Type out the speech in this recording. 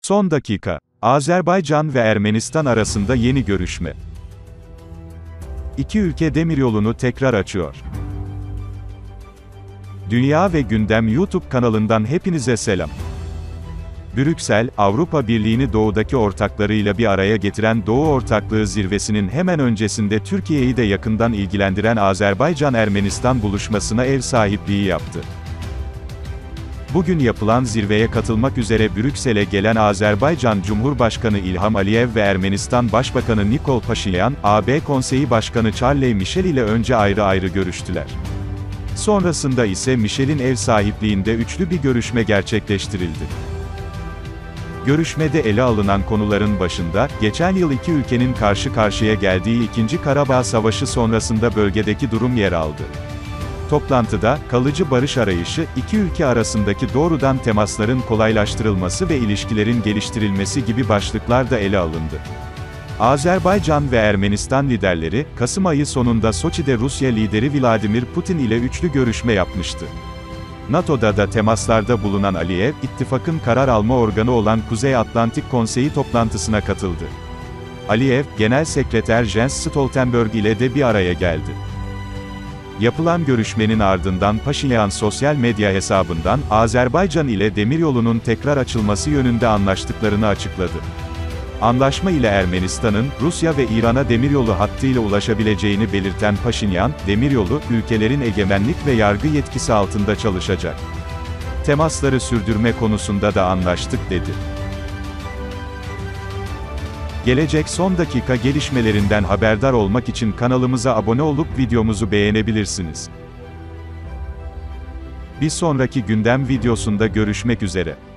Son dakika. Azerbaycan ve Ermenistan arasında yeni görüşme. İki ülke demiryolunu tekrar açıyor. Dünya ve Gündem YouTube kanalından hepinize selam. Brüksel, Avrupa Birliği'ni doğudaki ortaklarıyla bir araya getiren Doğu Ortaklığı Zirvesi'nin hemen öncesinde Türkiye'yi de yakından ilgilendiren Azerbaycan-Ermenistan buluşmasına ev sahipliği yaptı. Bugün yapılan zirveye katılmak üzere Brüksel'e gelen Azerbaycan Cumhurbaşkanı İlham Aliyev ve Ermenistan Başbakanı Nikol Paşinyan, AB Konseyi Başkanı Charles Michel ile önce ayrı ayrı görüştüler. Sonrasında ise Michel'in ev sahipliğinde üçlü bir görüşme gerçekleştirildi. Görüşmede ele alınan konuların başında, geçen yıl iki ülkenin karşı karşıya geldiği 2. Karabağ Savaşı sonrasında bölgedeki durum yer aldı. Toplantıda, kalıcı barış arayışı, iki ülke arasındaki doğrudan temasların kolaylaştırılması ve ilişkilerin geliştirilmesi gibi başlıklar da ele alındı. Azerbaycan ve Ermenistan liderleri, Kasım ayı sonunda Soçi'de Rusya lideri Vladimir Putin ile üçlü görüşme yapmıştı. NATO'da da temaslarda bulunan Aliyev, ittifakın karar alma organı olan Kuzey Atlantik Konseyi toplantısına katıldı. Aliyev, Genel Sekreter Jens Stoltenberg ile de bir araya geldi. Yapılan görüşmenin ardından Paşinyan sosyal medya hesabından, Azerbaycan ile demiryolunun tekrar açılması yönünde anlaştıklarını açıkladı. Anlaşma ile Ermenistan'ın, Rusya ve İran'a demiryolu hattıyla ulaşabileceğini belirten Paşinyan, demiryolu, ülkelerin egemenlik ve yargı yetkisi altında çalışacak. Temasları sürdürme konusunda da anlaştık dedi. Gelecek son dakika gelişmelerinden haberdar olmak için kanalımıza abone olup videomuzu beğenebilirsiniz. Bir sonraki gündem videosunda görüşmek üzere.